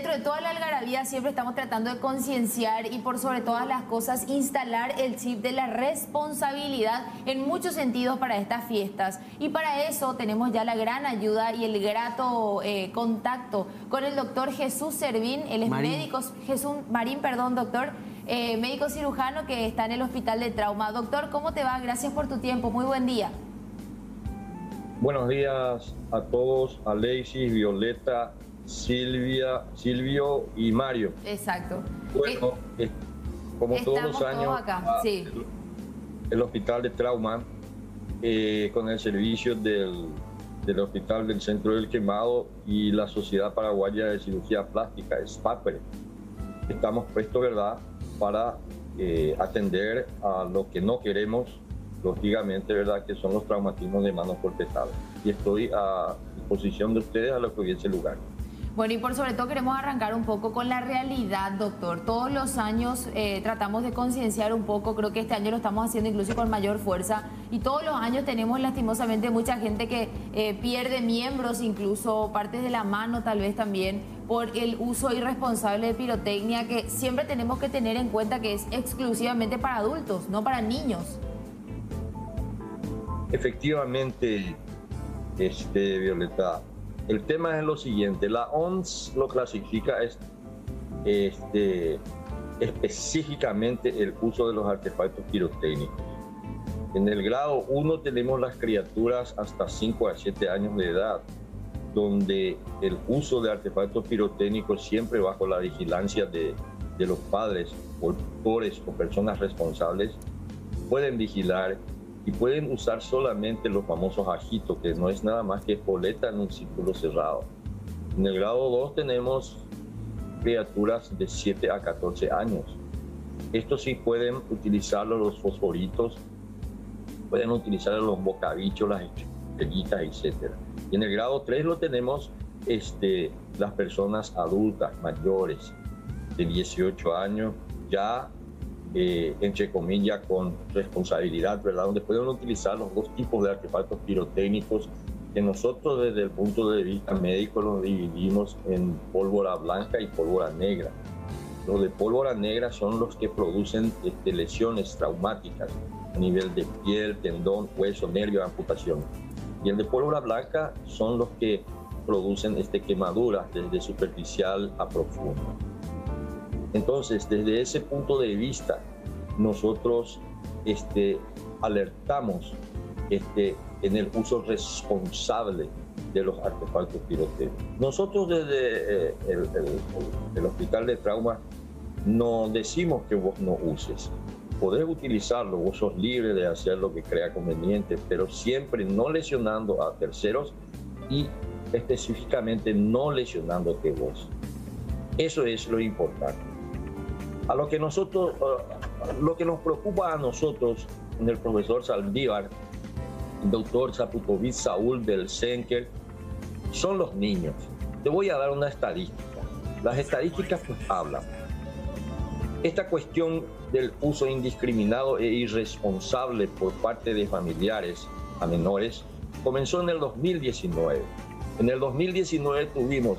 dentro de toda la algarabía siempre estamos tratando de concienciar y por sobre todas las cosas instalar el chip de la responsabilidad en muchos sentidos para estas fiestas. Y para eso tenemos ya la gran ayuda y el grato contacto con el doctor Jesús Servín, él es médico, doctor, médico cirujano que está en el Hospital de Trauma. Doctor, ¿cómo te va? Gracias por tu tiempo, muy buen día. Buenos días a todos, a Alexis, Violeta, Silvia, Silvio y Mario. Exacto. Bueno, como todos los años, acá. Sí. El Hospital de Trauma, con el servicio del Hospital del Centro del Quemado y la Sociedad Paraguaya de Cirugía Plástica, SPAPRE, estamos prestos, ¿verdad?, para atender a lo que no queremos, lógicamente, ¿verdad?, que son los traumatismos de manos cortezales. Y estoy a disposición de ustedes a lo que hubiese lugar. Bueno, y por sobre todo queremos arrancar un poco con la realidad, doctor. Todos los años tratamos de concienciar un poco, creo que este año lo estamos haciendo incluso con mayor fuerza, y todos los años tenemos lastimosamente mucha gente que pierde miembros, incluso partes de la mano tal vez también, por el uso irresponsable de pirotecnia, que siempre tenemos que tener en cuenta que es exclusivamente para adultos, no para niños. Efectivamente, Violeta, el tema es lo siguiente: la OMS lo clasifica específicamente el uso de los artefactos pirotécnicos. En el grado 1 tenemos las criaturas hasta 5 a 7 años de edad, donde el uso de artefactos pirotécnicos siempre bajo la vigilancia de los padres, tutores o personas responsables, pueden vigilar y pueden usar solamente los famosos ajitos, que no es nada más que espoleta en un círculo cerrado. En el grado 2 tenemos criaturas de 7 a 14 años. Estos sí pueden utilizar los fosforitos, pueden utilizar los bocabichos, las estrellitas, etc. Y en el grado 3 lo tenemos las personas adultas, mayores, de 18 años, ya entre comillas, con responsabilidad, ¿verdad?, donde pueden utilizar los dos tipos de artefactos pirotécnicos, que nosotros desde el punto de vista médico los dividimos en pólvora blanca y pólvora negra. Los de pólvora negra son los que producen lesiones traumáticas a nivel de piel, tendón, hueso, nervio, amputación. Y el de pólvora blanca son los que producen quemaduras desde superficial a profunda. Entonces, desde ese punto de vista, nosotros alertamos en el uso responsable de los artefactos pirotécnicos. Nosotros desde el Hospital de Trauma no decimos que vos no uses. Podés utilizarlo, vos sos libre de hacer lo que crea conveniente, pero siempre no lesionando a terceros y específicamente no lesionándote vos. Eso es lo importante. A lo que nos preocupa a nosotros, en el profesor Saldívar, el doctor Zaputovich Saúl del CENCER, son los niños. Te voy a dar una estadística. Las estadísticas pues hablan. Esta cuestión del uso indiscriminado e irresponsable por parte de familiares a menores comenzó en el 2019. En el 2019 tuvimos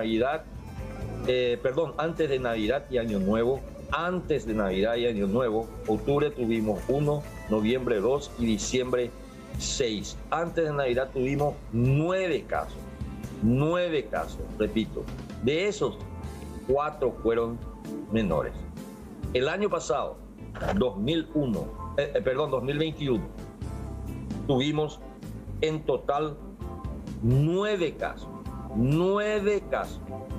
antes de Navidad y Año Nuevo. Antes de Navidad y Año Nuevo, octubre tuvimos 1, noviembre 2 y diciembre 6. Antes de Navidad tuvimos 9 casos. 9 casos, repito. De esos, 4 fueron menores. El año pasado, 2021, tuvimos en total 9 casos. 9 casos.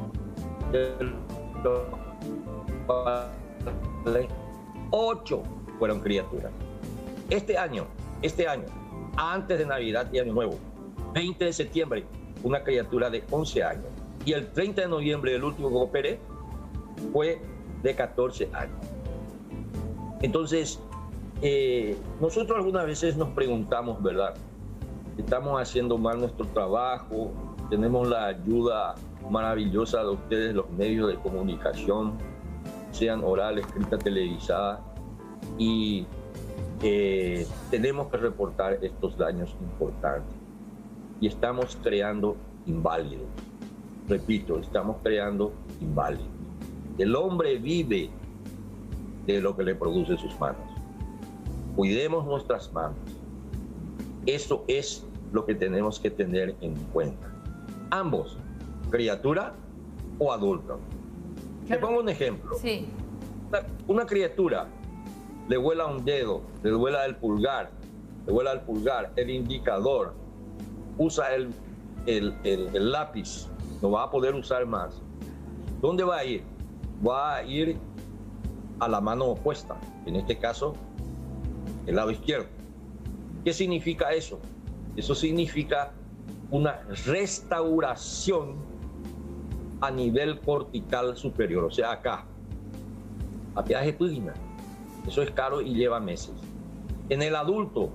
8 fueron criaturas. Este año, antes de Navidad y Año Nuevo, 20 de septiembre, una criatura de 11 años. Y el 30 de noviembre, el último que operé, fue de 14 años. Entonces, nosotros algunas veces nos preguntamos, ¿verdad?, ¿estamos haciendo mal nuestro trabajo? ¿Tenemos la ayuda maravillosa de ustedes, los medios de comunicación, sean oral, escrita, televisada? Y tenemos que reportar estos daños importantes. Y estamos creando inválidos. repito, estamos creando inválidos. El hombre vive de lo que le produce sus manos. Cuidemos nuestras manos. Eso es lo que tenemos que tener en cuenta. Ambos, criatura o adulto. Te pongo un ejemplo. Sí. Una criatura le vuela un dedo, le vuela el pulgar, el indicador, usa el lápiz, no va a poder usar más. ¿Dónde va a ir? Va a ir a la mano opuesta, en este caso, el lado izquierdo. ¿Qué significa eso? Eso significa una restauración a nivel cortical superior, o sea, acá, a viaje pugna. Eso es caro y lleva meses. En el adulto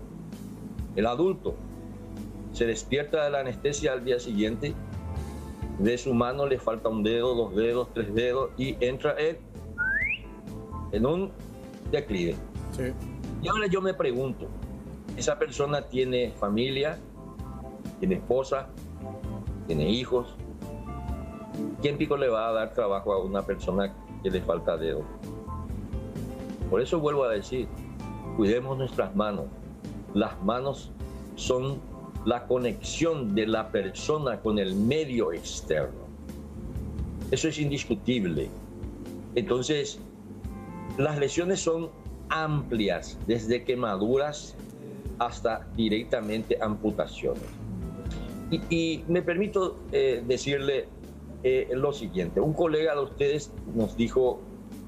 se despierta de la anestesia al día siguiente, de su mano le falta un dedo, 2 dedos, 3 dedos y entra en un declive. Sí. Y ahora yo me pregunto, ¿esa persona tiene familia, tiene esposa, tiene hijos? ¿Quién pico le va a dar trabajo a una persona que le falta dedo? Por eso vuelvo a decir, cuidemos nuestras manos. Las manos son la conexión de la persona con el medio externo. Eso es indiscutible. Entonces, las lesiones son amplias, desde quemaduras hasta directamente amputaciones. Y me permito decirle lo siguiente. Un colega de ustedes nos dijo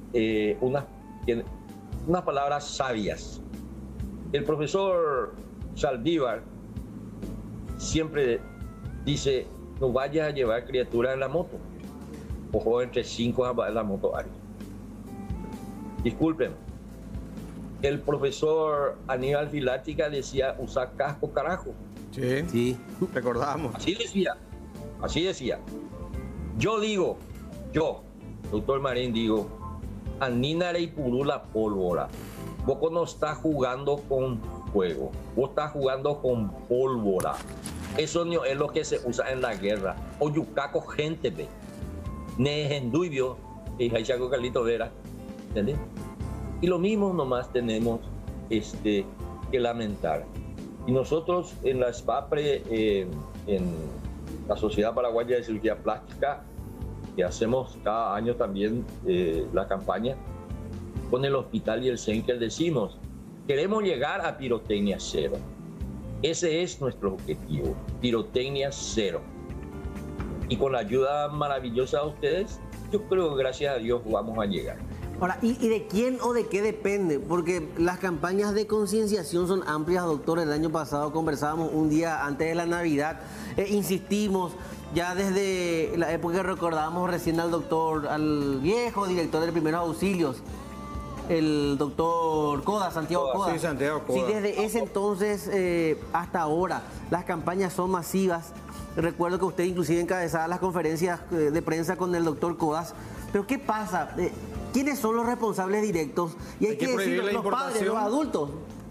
unas palabras sabias. El profesor Saldívar siempre dice, no vayas a llevar criatura en la moto. Ojo, entre 5 a la moto área. Disculpen. El profesor Aníbal Filática decía, usa casco, carajo. Sí, sí, recordamos. Así decía. Yo, doctor Marín, digo, Anina y Purula pólvora. Vos no estás jugando con fuego, vos estás jugando con pólvora. Eso no es lo que se usa en la guerra. O yucaco gente, ve. Nejenduibio, y Jaichaco Carlito Vera. ¿Entendés? Y lo mismo nomás tenemos que lamentar. Y nosotros en la SPAPRE, en la Sociedad Paraguaya de Cirugía Plástica, que hacemos cada año también la campaña, con el hospital y el CENCEL decimos, queremos llegar a pirotecnia cero. Ese es nuestro objetivo, pirotecnia cero. Y con la ayuda maravillosa de ustedes, yo creo que gracias a Dios vamos a llegar. Ahora, ¿y de quién o de qué depende? Porque las campañas de concienciación son amplias, doctor. El año pasado conversábamos un día antes de la Navidad, insistimos, ya desde la época que recordábamos recién al viejo director de primeros auxilios, el doctor Coda, Santiago Coda. Sí, Santiago Coda. Sí, desde ese entonces hasta ahora, las campañas son masivas. Recuerdo que usted inclusive encabezaba las conferencias de prensa con el doctor Codas. Pero ¿qué pasa? ¿Quiénes son los responsables directos? Y hay que decir los padres, los adultos.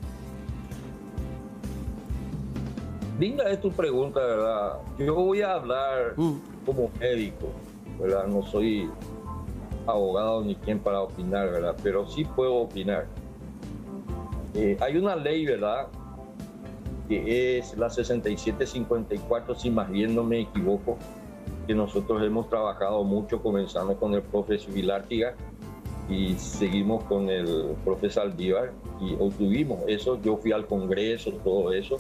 Linda es tu pregunta, ¿verdad? Yo voy a hablar como médico, ¿verdad? No soy abogado ni quien para opinar, ¿verdad? Pero sí puedo opinar. Hay una ley, ¿verdad? Que es la 6754, si más bien no me equivoco, que nosotros hemos trabajado mucho, comenzando con el profesor Vilártiga y seguimos con el profesor Saldívar y obtuvimos eso. Yo fui al Congreso, todo eso.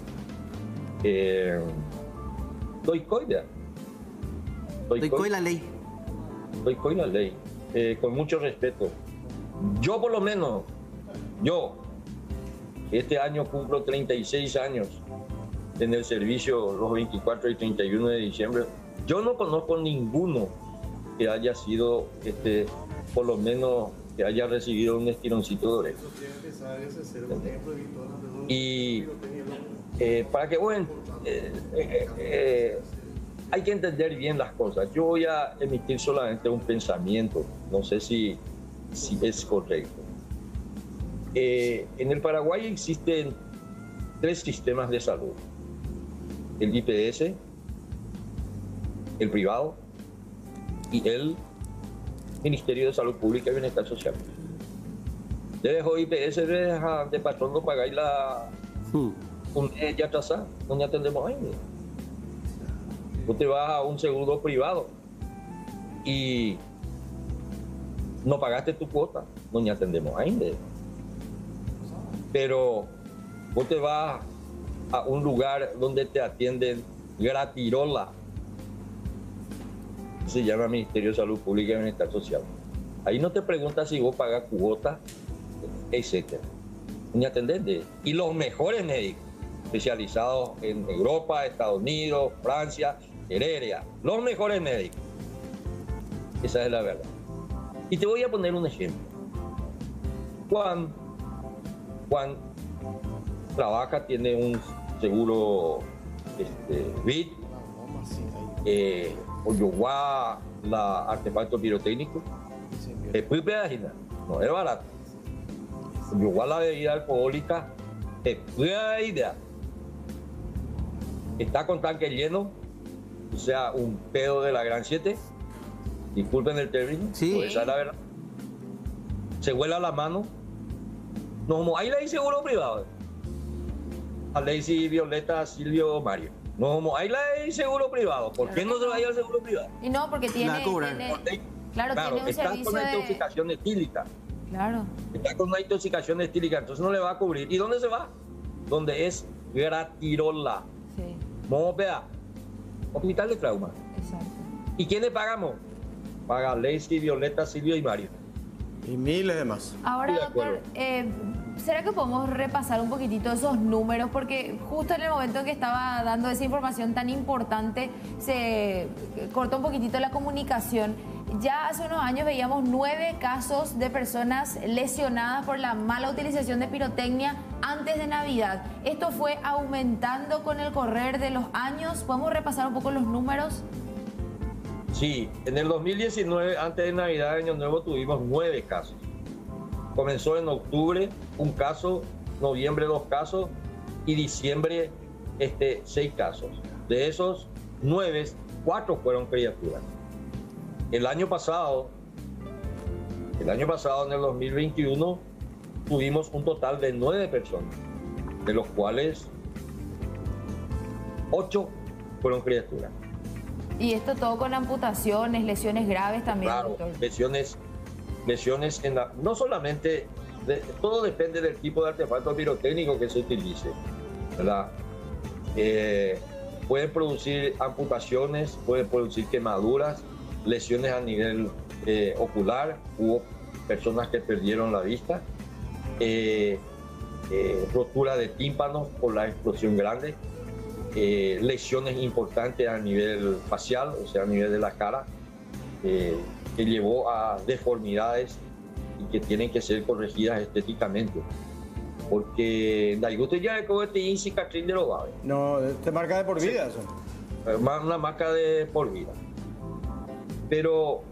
Doy la ley. Doy la ley. Con mucho respeto. Yo por lo menos, este año cumplo 36 años en el servicio, los 24 y 31 de diciembre. Yo no conozco ninguno que haya sido, por lo menos, que haya recibido un estironcito de oreja. Y para que, bueno, hay que entender bien las cosas. Yo voy a emitir solamente un pensamiento, no sé si es correcto. En el Paraguay existen 3 sistemas de salud: el IPS, el privado y el Ministerio de Salud Pública y Bienestar Social. Le dejó IPS de patrón no pagáis ya atrasada, no atendemos ahí. Tú te vas a un seguro privado y no pagaste tu cuota, no atendemos ahí. Pero vos te vas a un lugar donde te atienden gratirola. Se llama Ministerio de Salud Pública y Bienestar Social. Ahí no te preguntas si vos pagas cuota, etcétera. Ni atendente. Y los mejores médicos, especializados en Europa, Estados Unidos, Francia, Heredia. Los mejores médicos. Esa es la verdad. Y te voy a poner un ejemplo. Juan trabaja, tiene un seguro BIT, Oyoguá, la artefacto pirotécnico, es muy pedagina, no es barato. Oyoguá, la bebida alcohólica, es muy idea. Está con tanque lleno, o sea, un pedo de la Gran 7, disculpen el término, sí. Pues esa es la verdad. Se vuela la mano. No, hay ley seguro privado. A Lacey, Violeta, Silvio, Mario. No, hay ley seguro privado. ¿Por qué no se vaya al seguro privado? Y no, porque tiene claro, tiene un está servicio con una de... intoxicación etílica. Claro. Está con una intoxicación etílica, entonces no le va a cubrir. ¿Y dónde se va? Donde es gratirola. Sí, Mopea. Hospital de trauma. exacto. ¿Y quiénes pagamos? Paga Lacey, Violeta, Silvio y Mario. Y miles de más. Ahora, Estoy de doctor, ¿será que podemos repasar un poquitito esos números? Porque justo en el momento en que estaba dando esa información tan importante, se cortó un poquitito la comunicación. Ya hace unos años veíamos 9 casos de personas lesionadas por la mala utilización de pirotecnia antes de Navidad. ¿Esto fue aumentando con el correr de los años? ¿Podemos repasar un poco los números? Sí, en el 2019, antes de Navidad, Año Nuevo, tuvimos 9 casos. Comenzó en octubre un caso, noviembre 2 casos y diciembre 6 casos. De esos 9, 4 fueron criaturas. El año pasado, en el 2021, tuvimos un total de 9 personas, de los cuales 8 fueron criaturas. Y esto todo con amputaciones, lesiones graves también, Claro, doctor. lesiones en la... No solamente... todo depende del tipo de artefacto pirotécnico que se utilice, ¿verdad? Pueden producir amputaciones, pueden producir quemaduras, lesiones a nivel ocular, hubo personas que perdieron la vista, rotura de tímpanos por la explosión grande, lesiones importantes a nivel facial, o sea, a nivel de la cara, que llevó a deformidades y que tienen que ser corregidas estéticamente. Porque usted ya de cicatriz de lo No, te marca de por vida eso. Una marca de por vida. Pero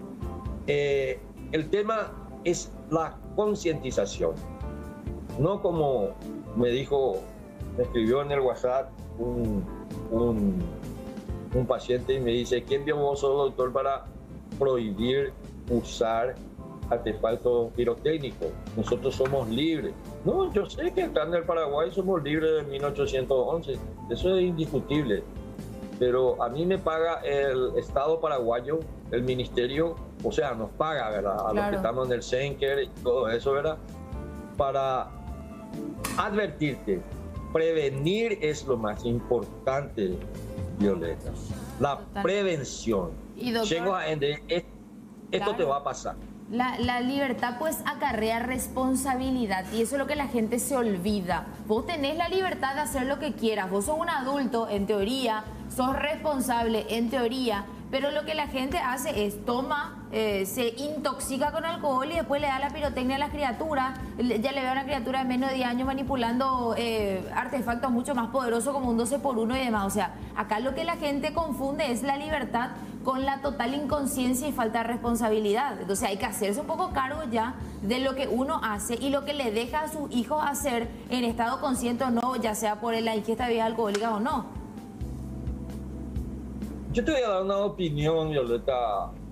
el tema es la concientización. No como me escribió en el WhatsApp un paciente y me dice: ¿quién vio vos, doctor, para prohibir usar artefactos pirotécnicos? Nosotros somos libres. No, yo sé que acá en el Paraguay somos libres de 1811, eso es indiscutible, pero a mí me paga el Estado paraguayo, el ministerio, o sea, nos paga, ¿verdad? A los que estamos en el Senker y todo eso, ¿verdad? Para advertirte. Prevenir es lo más importante, Violeta. La prevención. Y doctor, llego a esto te va a pasar. La libertad pues acarrea responsabilidad y eso es lo que la gente se olvida. Vos tenés la libertad de hacer lo que quieras, vos sos un adulto en teoría, sos responsable en teoría, pero lo que la gente hace es toma, se intoxica con alcohol y después le da la pirotecnia a las criaturas. Ya le veo a una criatura de menos de 10 años manipulando artefactos mucho más poderosos como un 12x1 y demás. O sea, acá lo que la gente confunde es la libertad con la total inconsciencia y falta de responsabilidad. Entonces hay que hacerse un poco cargo ya de lo que uno hace y lo que le deja a sus hijos hacer en estado consciente o no, ya sea por la ingesta de bebidas alcohólicas o no. Yo te voy a dar una opinión, Violeta,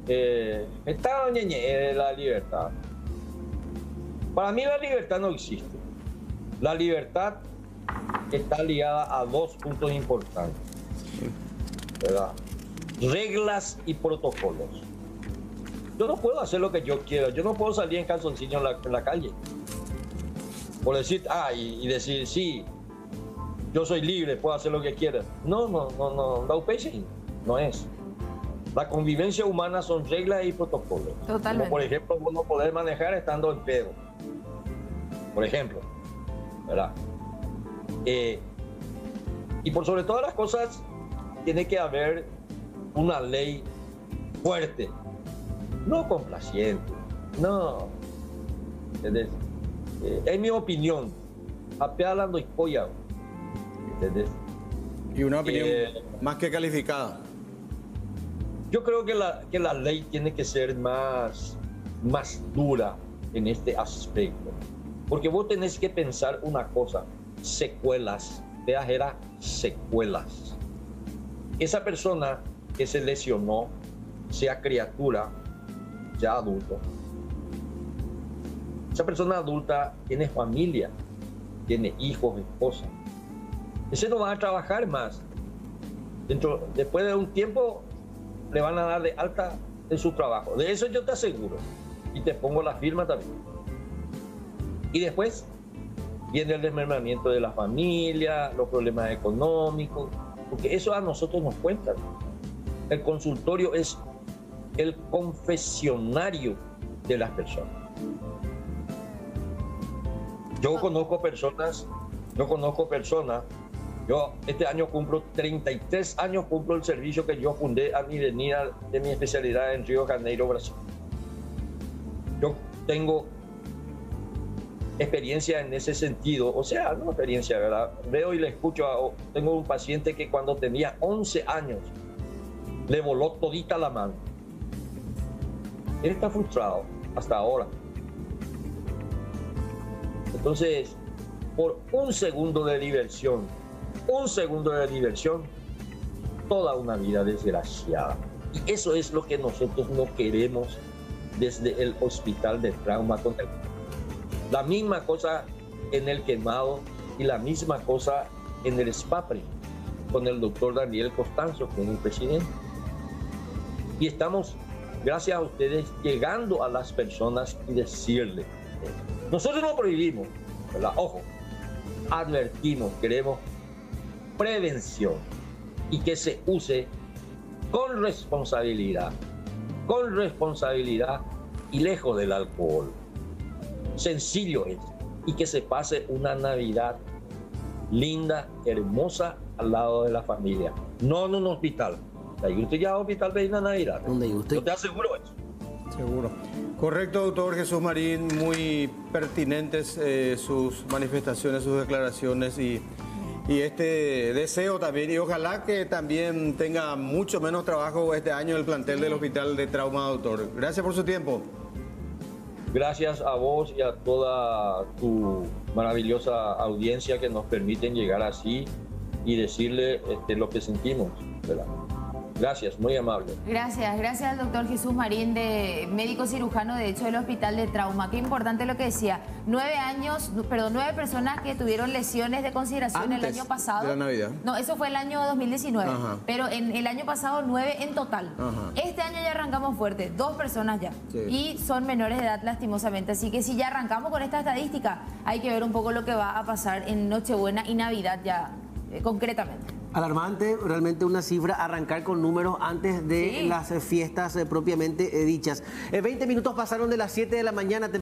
está la libertad. Para mí la libertad no existe. La libertad está ligada a dos puntos importantes, ¿verdad? Reglas y protocolos. Yo no puedo hacer lo que yo quiera. Yo no puedo salir en calzoncillo en la calle. Por decir, y decir, sí, yo soy libre, puedo hacer lo que quiera. No. La UPC no es. La convivencia humana son reglas y protocolos. Totalmente. Como por ejemplo, vos no podés manejar estando en pedo. Por ejemplo, ¿verdad? Y por sobre todas las cosas, tiene que haber una ley fuerte, no complaciente, no. ¿Entendés? Es mi opinión. Apealando y polla. ¿Entendés? Y una opinión más que calificada. Yo creo que la ley tiene que ser más dura en este aspecto. Porque vos tenés que pensar una cosa, secuelas, era secuelas. Esa persona que se lesionó, sea criatura, sea adulto, esa persona adulta tiene familia, tiene hijos, esposa. Ese no va a trabajar más. Después de un tiempo le van a dar de alta en su trabajo. De eso yo te aseguro. Y te pongo la firma también. Y después viene el desmembramiento de la familia, los problemas económicos, porque eso a nosotros nos cuentan. El consultorio es el confesionario de las personas. Yo conozco personas, yo este año cumplo 33 años, cumplo el servicio que yo fundé a mi venida de mi especialidad en Río de Janeiro, Brasil. Yo tengo experiencia en ese sentido, o sea, no experiencia, ¿verdad? Veo y le escucho, tengo un paciente que cuando tenía 11 años le voló todita la mano. Él está frustrado hasta ahora. Entonces, por un segundo de diversión, toda una vida desgraciada. Y eso es lo que nosotros no queremos desde el hospital de trauma. La misma cosa en el Quemado y la misma cosa en el SPAPRE, con el doctor Daniel Costanzo, que es el presidente. Y estamos, gracias a ustedes, llegando a las personas y decirles, nosotros no prohibimos, ¿verdad? Ojo, advertimos, queremos prevención y que se use con responsabilidad y lejos del alcohol. Sencillo es, y que se pase una Navidad linda, hermosa, al lado de la familia, no en un hospital. Ahí usted ya a hospital de Navidad. ¿Dónde usted? Yo te aseguro eso. Seguro. Correcto, doctor Jesús Marín, muy pertinentes sus manifestaciones, sus declaraciones y este deseo también, y ojalá que también tenga mucho menos trabajo este año el plantel del Hospital de Trauma, doctor. Gracias por su tiempo. Gracias a vos y a toda tu maravillosa audiencia que nos permiten llegar así y decirle lo que sentimos, ¿verdad? Gracias, muy amable. Gracias al doctor Jesús Marín, de médico cirujano, de hecho, del Hospital de Trauma. Qué importante lo que decía. 9 personas que tuvieron lesiones de consideración el año pasado. De la Navidad. No, eso fue el año 2019. Ajá. Pero en el año pasado 9 en total. Ajá. Este año ya arrancamos fuerte, 2 personas ya. Sí. Y son menores de edad, lastimosamente. Así que si ya arrancamos con esta estadística, hay que ver un poco lo que va a pasar en Nochebuena y Navidad ya concretamente. Alarmante, realmente una cifra, arrancar con números antes de las fiestas propiamente dichas. 20 minutos pasaron de las 7 de la mañana.